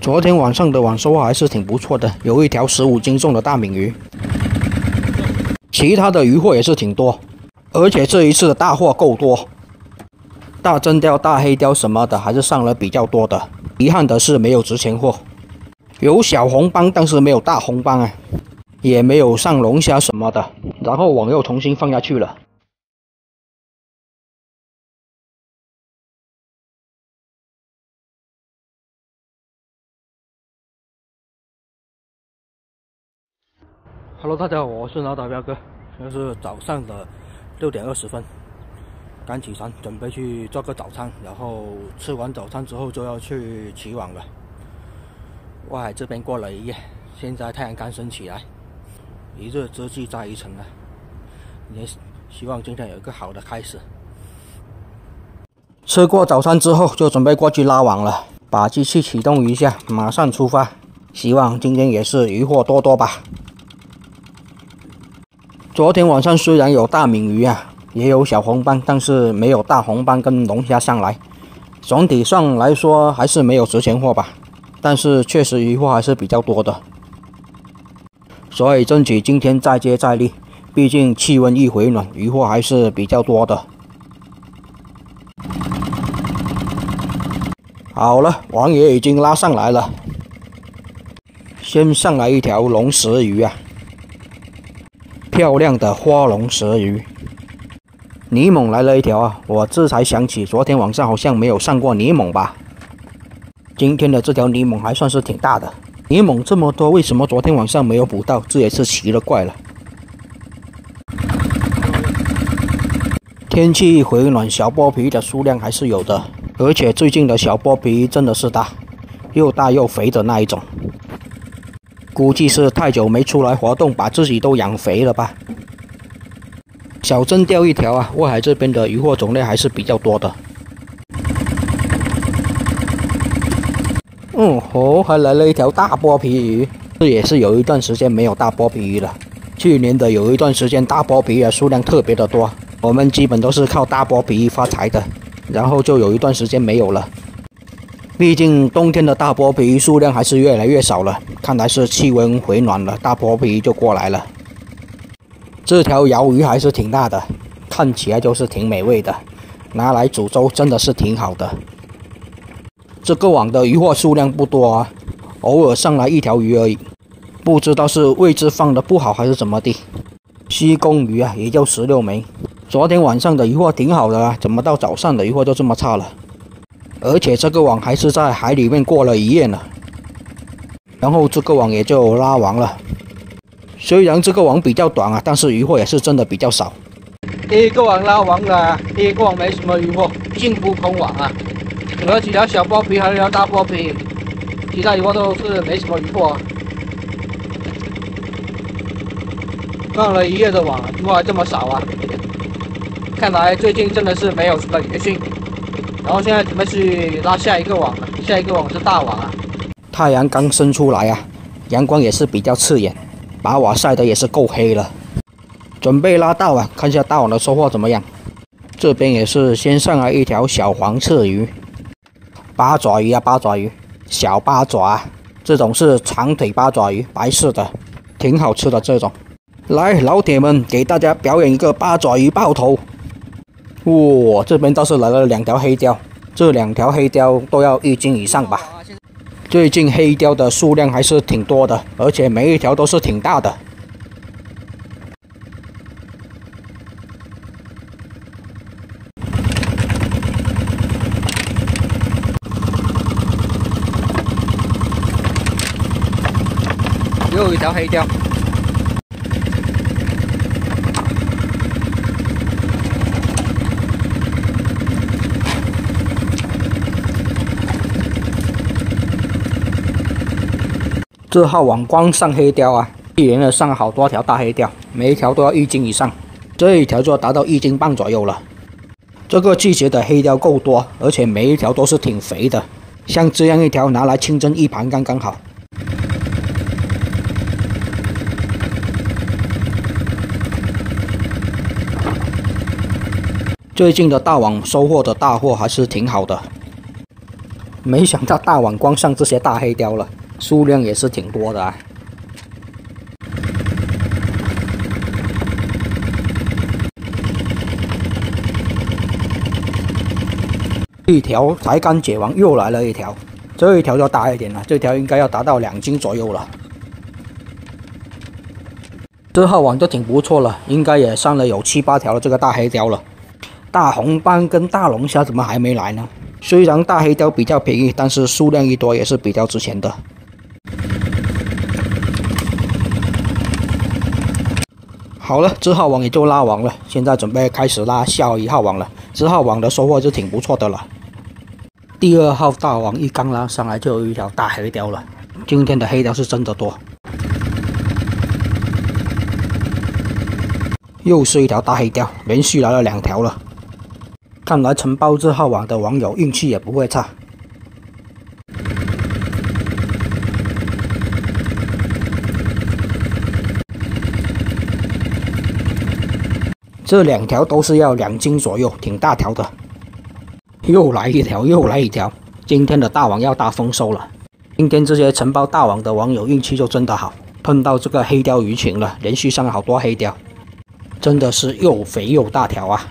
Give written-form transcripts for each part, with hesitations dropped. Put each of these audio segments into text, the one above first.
昨天晚上的网收获还是挺不错的，有一条15斤重的大闽鱼，其他的鱼货也是挺多，而且这一次的大货够多，大真鲷、大黑鲷什么的还是上了比较多的。遗憾的是没有值钱货，有小红斑，但是没有大红斑啊，也没有上龙虾什么的。然后网又重新放下去了。Hello， 大家好，我是脑打彪哥。现在是早上的6点20分，刚起床，准备去做个早餐，然后吃完早餐之后就要去起网了。外海这边过了一夜，现在太阳刚升起来，一日之计在于晨啊！也希望今天有一个好的开始。吃过早餐之后，就准备过去拉网了，把机器启动一下，马上出发。希望今天也是鱼货多多吧。昨天晚上虽然有大闽鱼啊，也有小红斑，但是没有大红斑跟龙虾上来。总体上来说还是没有值钱货吧，但是确实鱼货还是比较多的，所以争取今天再接再厉。毕竟气温一回暖，鱼货还是比较多的。好了，网也已经拉上来了，先上来一条龙石鱼啊。漂亮的花龙石鱼，泥猛来了一条啊！我这才想起，昨天晚上好像没有上过泥猛吧？今天的这条泥猛还算是挺大的。泥猛这么多，为什么昨天晚上没有捕到？这也是奇了怪了。天气一回暖，小剥皮的数量还是有的，而且最近的小剥皮真的是大，又大又肥的那一种。估计是太久没出来活动，把自己都养肥了吧。小真鲷一条啊，外海这边的鱼货种类还是比较多的。还来了一条大剥皮鱼，这也是有一段时间没有大剥皮鱼了。去年的有一段时间大剥皮鱼的数量特别的多，我们基本都是靠大剥皮鱼发财的，然后就有一段时间没有了。毕竟冬天的大剥皮鱼数量还是越来越少了，看来是气温回暖了，大剥皮鱼就过来了。这条鳐鱼还是挺大的，看起来就是挺美味的，拿来煮粥真的是挺好的。这个网的鱼货数量不多啊，偶尔上来一条鱼而已，不知道是位置放的不好还是怎么的。西贡鱼啊，也就16枚。昨天晚上的鱼货挺好的啊，怎么到早上的鱼货就这么差了？而且这个网还是在海里面过了一夜呢，然后这个网也就拉网了。虽然这个网比较短啊，但是鱼货也是真的比较少。第一个网拉网了，第一个网没什么鱼货，净浮空网啊，除了几条小剥皮，还有一条大剥皮，其他鱼货都是没什么鱼货啊。放了一夜的网，鱼货还这么少啊，看来最近真的是没有什么鱼讯。然后现在准备去拉下一个网了，下一个网是大网啊。太阳刚升出来啊，阳光也是比较刺眼，把我晒得也是够黑了。准备拉大网，看一下大网的收获怎么样。这边也是先上来一条小黄刺鱼，八爪鱼啊，八爪鱼，小八爪啊，这种是长腿八爪鱼，白色的，挺好吃的这种。来，老铁们，给大家表演一个八爪鱼爆头。哇，这边倒是来了2条黑鲷，这2条黑鲷都要1斤以上吧。最近黑鲷的数量还是挺多的，而且每一条都是挺大的。又一条黑鲷。这号网光上黑鲷啊，一连的上好多条大黑鲷，每一条都要1斤以上，这一条就要达到1斤半左右了。这个季节的黑鲷够多，而且每一条都是挺肥的，像这样一条拿来清蒸一盘刚刚好。最近的大网收获的大货还是挺好的。 没想到大网光上这些大黑鲷了，数量也是挺多的啊。一条才刚解完，又来了一条，这一条就大一点了，这条应该要达到2斤左右了。这号网就挺不错了，应该也上了有7、8条的这个大黑鲷了。大红斑跟大龙虾怎么还没来呢？虽然大黑鲷比较便宜，但是数量一多也是比较值钱的。好了，这号网也就拉完了，现在准备开始拉下1号网了。这号网的收获就挺不错的了。第2号大网一刚拉上来就有一条大黑鲷了，今天的黑鲷是真的多。又是一条大黑鲷，连续来了2条了。看来承包这号网的网友运气也不会差。这2条都是要2斤左右，挺大条的。又来一条，又来一条，今天的大网要大丰收了。今天这些承包大网的网友运气就真的好，碰到这个黑鲷鱼群了，连续上了好多黑鲷，真的是又肥又大条啊！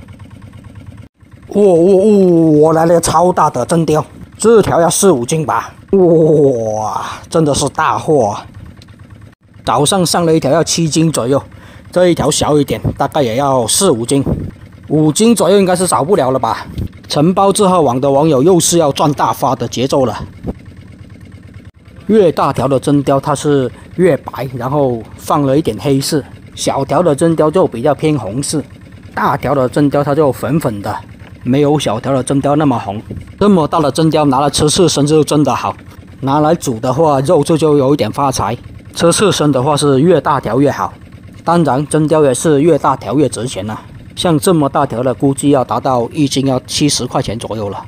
我来了个超大的真鲷，这条要4、5斤吧？哇，真的是大货啊！早上上了一条要7斤左右，这一条小一点，大概也要4、5斤，5斤左右应该是少不了了吧？承包这号网的网友又是要赚大发的节奏了。越大条的真鲷它是越白，然后放了一点黑色；小条的真鲷就比较偏红色，大条的真鲷它就粉粉的，没有小条的真鲷那么红。这么大的真鲷拿来吃刺身就真的好，拿来煮的话肉质就有一点发财。吃刺身的话是越大条越好，当然真鲷也是越大条越值钱啊。像这么大条的，估计要达到1斤要70块钱左右了。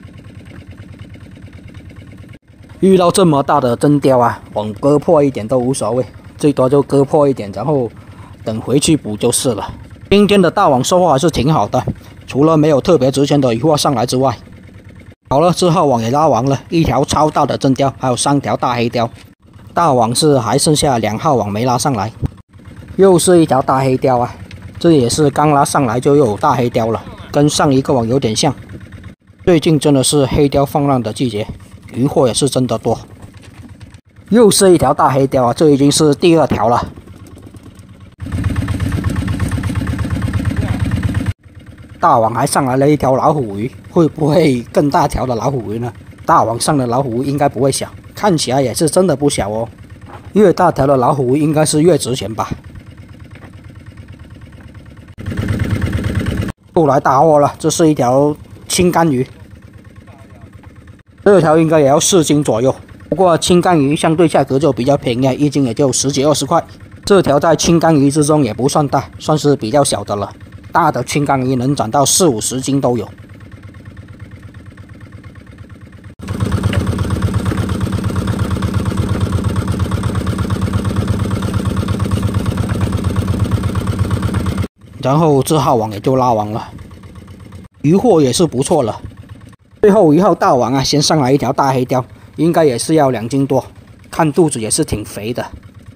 遇到这么大的真鲷啊，网割破一点都无所谓，最多就割破一点，然后等回去补就是了。今天的大网收获还是挺好的，除了没有特别值钱的鱼货上来之外。好了，这号网也拉完了，一条超大的真鲷，还有3条大黑鲷。大网是还剩下2号网没拉上来，又是一条大黑鲷啊！这也是刚拉上来就又有大黑鲷了，跟上一个网有点像。最近真的是黑鲷放浪的季节，鱼货也是真的多。又是一条大黑鲷啊，这已经是第2条了。大网还上来了一条老虎鱼，会不会更大条的老虎鱼呢？大网上的老虎鱼应该不会小，看起来也是真的不小哦。越大条的老虎鱼应该是越值钱吧。又来大货了，这是一条青干鱼，这条应该也要4斤左右。不过青干鱼相对价格就比较便宜，1斤也就10几20块。这条在青干鱼之中也不算大，算是比较小的了。大的青干鱼能长到40、50斤都有。然后这号网也就拉完了，鱼货也是不错了。最后1号大网啊，先上来一条大黑鲷，应该也是要2斤多，看肚子也是挺肥的。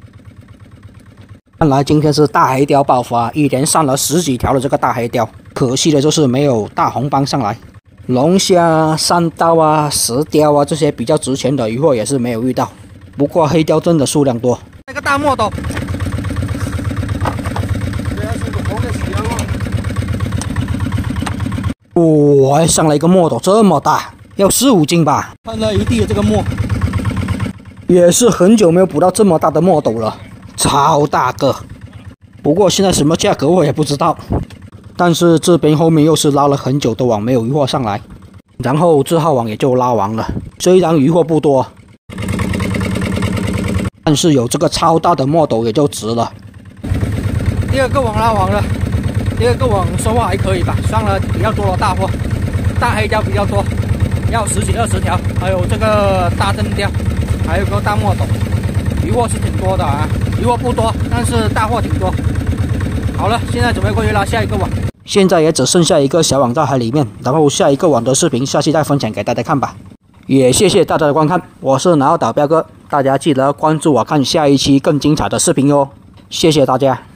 看来今天是大黑鲷爆发，一连上了10几条的这个大黑鲷，可惜的就是没有大红斑上来。龙虾、山刀啊、石鲷啊这些比较值钱的鱼货也是没有遇到，不过黑鲷真的数量多。那个大墨斗。哇，上来一个墨斗这么大，要4、5斤吧？看了一地的这个墨，也是很久没有捕到这么大的墨斗了，超大个。不过现在什么价格我也不知道。但是这边后面又是拉了很久的网，没有鱼货上来，然后这号网也就拉完了。虽然鱼货不多，但是有这个超大的墨斗也就值了。第2个网拉完了。第2个网收获还可以吧，上了比较多的大货，大黑鲷比较多，要10几20条，还有这个大真鲷，还有个大墨斗，鱼货是挺多的啊，鱼货不多，但是大货挺多。好了，现在准备过去拉下一个网，现在也只剩下一个小网在海里面，然后下一个网的视频下期再分享给大家看吧。 也谢谢大家的观看，我是南澳岛彪哥，大家记得关注我看下一期更精彩的视频哟，谢谢大家。